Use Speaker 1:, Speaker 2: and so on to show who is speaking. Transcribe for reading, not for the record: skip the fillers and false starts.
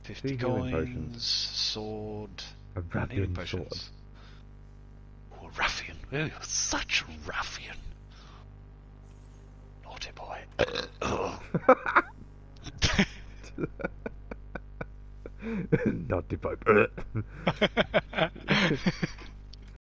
Speaker 1: 50
Speaker 2: 2 healing
Speaker 1: coins,
Speaker 2: potions.
Speaker 1: sword,
Speaker 2: A
Speaker 1: and healing
Speaker 2: ruffian sword.
Speaker 1: potions. Oh, ruffian. Oh, you're such a ruffian. Naughty boy.
Speaker 2: Naughty pipe.